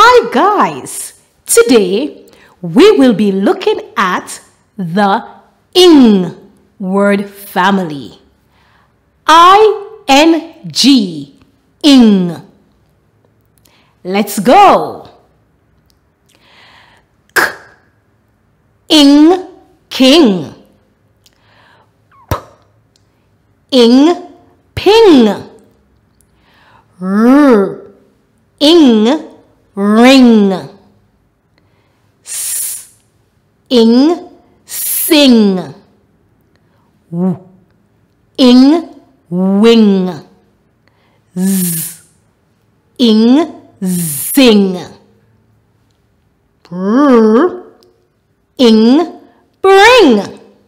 Hi guys, today we will be looking at the ing word family. I-N-G, ing. Let's go. K, ing, king. P, ing, ping. R, ing, ring. S, ing, sing. W, ing, wing. Z, ing, zing. Br, ing, bring.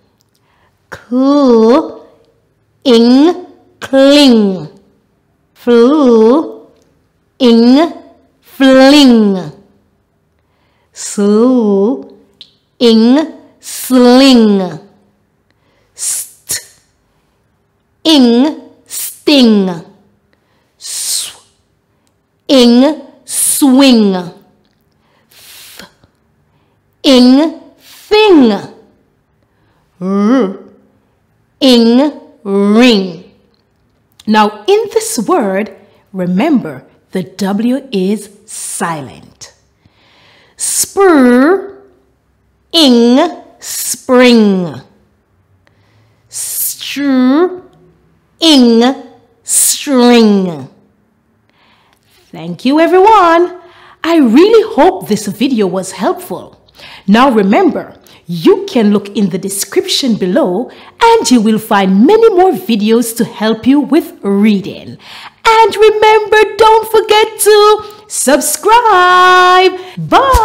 Cl, ing, cling. Fl, ing, fling. Sl, ing, sling. St, ing, sting. Sw, ing, swing. Th, ing, thing. R, ing, ring. Now in this word, remember the W is silent. Spr, ing, spring. Str, ing, string. Thank you everyone. I really hope this video was helpful. Now remember, you can look in the description below and you will find many more videos to help you with reading. And remember, don't forget to subscribe. Bye.